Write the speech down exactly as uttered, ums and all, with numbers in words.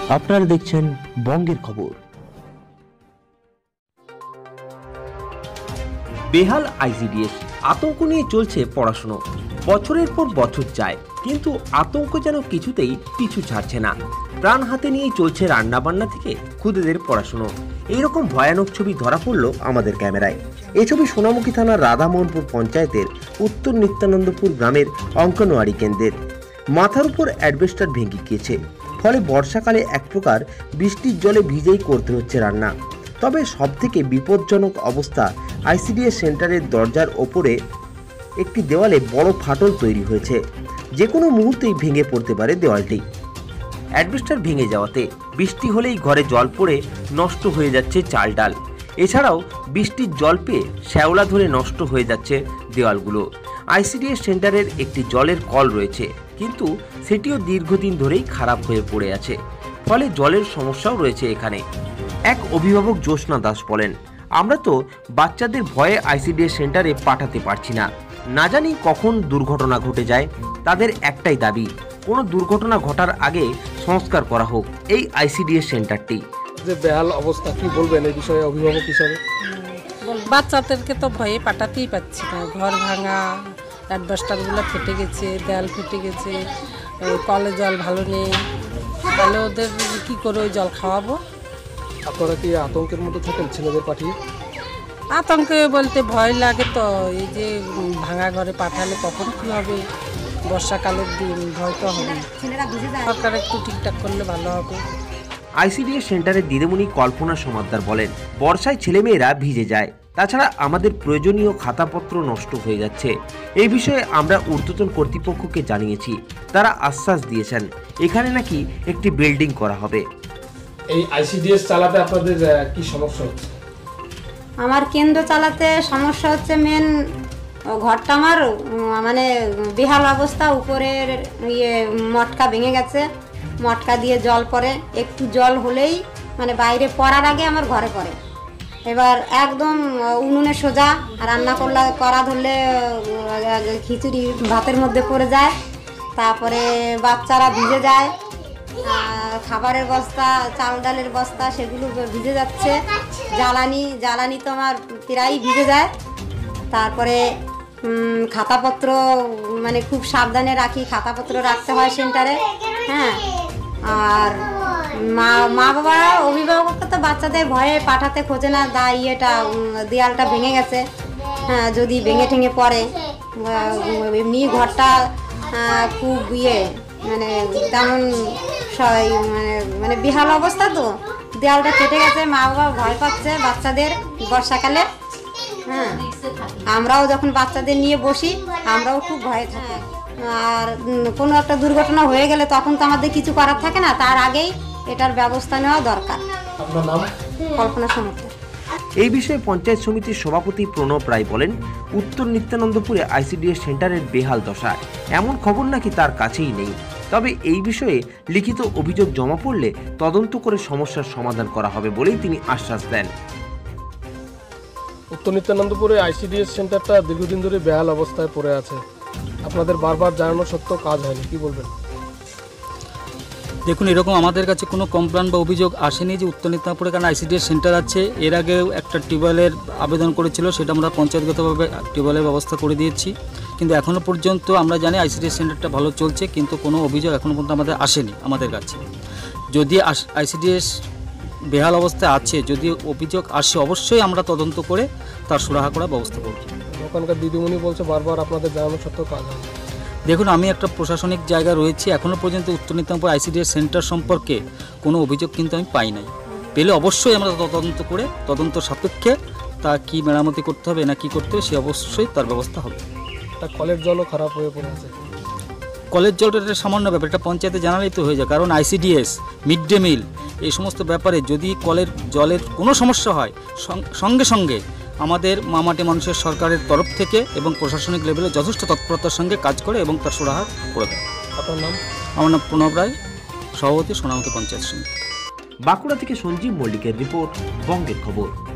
আপনারা দেখছেন বঙ্গের খবর। বেহাল আইসিডিএস, আতঙ্ক নিয়ে চলছে পড়াশুনো। বছরের পর বছর যায়, কিন্তু আতঙ্ক যেন কিছুতেই পিছু ছাড়ছে না। প্রাণ হাতে নিয়েই চলছে রান্নাবান্না থেকে খুদেদের পড়াশুনো। এইরকম ভয়ানক ছবি ধরা পড়ল আমাদের ক্যামেরায়। এই ছবি সোনামুখী থানার রাধামোহনপুর পঞ্চায়েতের উত্তর নিত্যানন্দপুর গ্রামের অঙ্কনওয়াড়ি কেন্দ্রের। মাথার উপর অ্যাডবেস্টার ভেঙে গিয়েছে, ফলে বর্ষাকালে এক প্রকার বৃষ্টির জলে ভিজেই করতে হচ্ছে রান্না। তবে সবথেকে বিপজ্জনক অবস্থা, আইসিডিএস সেন্টারের দরজার ওপরে একটি দেওয়ালে বড় ফাটল তৈরি হয়েছে। যে কোনো মুহূর্তেই ভেঙে পড়তে পারে দেওয়ালটি। অ্যাডবেস্টার ভেঙে যাওয়াতে বৃষ্টি হলেই ঘরে জল পড়ে নষ্ট হয়ে যাচ্ছে চাল ডাল। এছাড়াও বৃষ্টির জল পেয়ে শ্যাওলা ধরে নষ্ট হয়ে যাচ্ছে দেওয়ালগুলো। আইসিডিএস সেন্টারের একটি জলের কল রয়েছে, কিন্তু সেটিও দীর্ঘদিন ধরেই খারাপ হয়ে পড়ে আছে, ফলে জলের সমস্যাও রয়েছে এখানে। এক অভিভাবক জ্যোৎস্না দাস বলেন, আমরা তো বাচ্চাদের ভয়ে আইসিডিএস সেন্টারে পাঠাতে পারছি না। না জানি কখন দুর্ঘটনা ঘটে যায়। তাদের একটাই দাবি, কোনো দুর্ঘটনা ঘটার আগে সংস্কার করা হোক এই আইসিডিএস সেন্টারটি। যে বেহাল অবস্থা, কি বলবেন এই বিষয়ে অভিভাবক হিসাবে? বাচ্চাদেরকে তো ভয়ে পাঠাতেই পাচ্ছি না। ঘর ভাঙা, অ্যাডবেস্টারগুলো ফেটে গেছে, দেয়াল ফেটে গেছে, কলে জল ভালো নেই, তাহলে ওদের কী করে ওই জল খাওয়াবো? আপনারা কি আতঙ্কের মধ্যে থাকেন ছেলেদের পাঠিয়ে? আতঙ্কে বলতে ভয় লাগে তো, এই যে ভাঙা ঘরে পাঠালে কখন কী হবে, বর্ষাকালের দিন ভয় তো হবে। সরকার একটু ঠিকঠাক করলে ভালো হবে। আইসিডিএস সেন্টারের দিদিমণি কল্পনা সমাদ্দার বলেন, বর্ষায় ছেলেমেয়েরা ভিজে যায়, তাছাড়া আমাদের প্রয়োজনীয় খাতাপত্র নষ্ট হয়ে যাচ্ছে। এই বিষয়ে আমরা ঊর্ধ্বতন কর্তৃপক্ষকে জানিয়েছি, তারা আশ্বাস দিয়েছেন এখানে নাকি একটি বিল্ডিং করা হবে। এই আইসিডিএস চালাতে আপনাদের কি সমস্যা হচ্ছে? আমার কেন্দ্র চালাতে সমস্যা হচ্ছে, মেন ঘরটা আমার মানে বেহাল অবস্থা। উপরের ইয়ে মটকা ভেঙে গেছে, মটকা দিয়ে জল পড়ে, একটু জল হলেই মানে বাইরে পড়ার আগে আমার ঘরে পড়ে। এবার একদম উনুনে সোজা রান্না করলে করা ধরলে খিচুড়ি ভাতের মধ্যে পড়ে যায়, তারপরে বাচ্চারা ভিজে যায়, খাবারের বস্তা, চাল ডালের বস্তা সেগুলো ভিজে যাচ্ছে, জ্বালানি জ্বালানি তো আমার প্রায় ভিজে যায়। তারপরে খাতাপত্র মানে খুব সাবধানে রাখি, খাতাপত্র রাখতে হয় সেন্টারে। হ্যাঁ, আর মা মা বাবা অভিভাবকরা তো বাচ্চাদের ভয়ে পাঠাতে খোঁজে না। দা ইয়েটা দেয়ালটা ভেঙে গেছে, হ্যাঁ যদি ভেঙে ঠেঙে পড়ে, এমনি ঘরটা খুব ইয়ে মানে তেমন মানে মানে বেহাল অবস্থা, তো দেয়ালটা কেটে গেছে, মা বাবা ভয় পাচ্ছে বাচ্চাদের বর্ষাকালে। হ্যাঁ, আমরাও যখন বাচ্চাদের নিয়ে বসি আমরাও খুব ভয়ে থাকি। আর কোনো একটা দুর্ঘটনা হয়ে গেলে তখন তো আমাদের কিছু করার থাকে না, তার আগেই এটার ব্যবস্থা নেওয়া দরকার। আপনার নাম? কল্পনা সমর্থক। এই বিষয়ে পঞ্চায়েত সমিতির সভাপতি প্রণব রায় বলেন, উত্তর নিত্যানন্দপুরে আইসিডিএস সেন্টারের বেহাল দশা, এমন খবর নাকি তার কাছেই নেই। তবে এই বিষয়ে লিখিত অভিযোগ জমা পড়লে তদন্ত করে সমস্যার সমাধান করা হবে বলেই তিনি আশ্বাস দেন। উত্তর নিত্যানন্দপুরে আইসিডিএস সেন্টারটা দীর্ঘদিন ধরে বেহাল অবস্থায় পড়ে আছে। আপনাদের বারবার জানানো সত্ত্বেও কাজ হয়নি, কি বলবেন? দেখুন, এরকম আমাদের কাছে কোনো কমপ্লেন বা অভিযোগ আসেনি যে উত্তর নিত্যানন্দপুরে কারণ আইসিডিএস সেন্টার আছে। এর আগেও একটা টিউবওয়েলের আবেদন করেছিল, সেটা আমরা পঞ্চায়েতগতভাবে টিউবওয়েলের ব্যবস্থা করে দিয়েছি, কিন্তু এখনও পর্যন্ত আমরা জানি আইসিডিএস সেন্টারটা ভালো চলছে, কিন্তু কোনো অভিযোগ এখনও পর্যন্ত আমাদের আসেনি আমাদের কাছে। যদি আইসিডিএস বেহাল অবস্থায় আছে, যদি অভিযোগ আসে অবশ্যই আমরা তদন্ত করে তার সুরাহা করার ব্যবস্থা করব। ওখানকার দিদিমণি বলছে বারবার আপনাদের জানানো সত্ত্বেও কাজ হয়। দেখুন, আমি একটা প্রশাসনিক জায়গায় রয়েছি, এখনও পর্যন্ত উত্তর নিত্যানন্দপুর আইসিডিএস সেন্টার সম্পর্কে কোনো অভিযোগ কিন্তু আমি পাই নাই। পেলে অবশ্যই আমরা তদন্ত করে তদন্ত সাপেক্ষে তা কী মেরামতি করতে হবে না কী করতে হবে সে অবশ্যই তার ব্যবস্থা হবে। তা কলের জলও খারাপ হয়ে পড়ে আছে। কলের জলটা একটা সামান্য ব্যাপার, এটা পঞ্চায়েতে জানালেই তো হয়ে যায়, কারণ আইসিডিএস, মিড ডে মিল, এই সমস্ত ব্যাপারে যদি কলের জলের কোনো সমস্যা হয় সঙ্গে সঙ্গে আমাদের মামাটি মানুষের সরকারের তরফ থেকে এবং প্রশাসনিক লেভেলে যথেষ্ট তৎপরতার সঙ্গে কাজ করে এবং তার সুরাহা করে দেয়। আপনার নাম? আমার নাম প্রণব রায়, সভাপতি সোনামুখী পঞ্চায়েত সমিতি। বাঁকুড়া থেকে সঞ্জীব মল্লিকের রিপোর্ট, বঙ্গের খবর।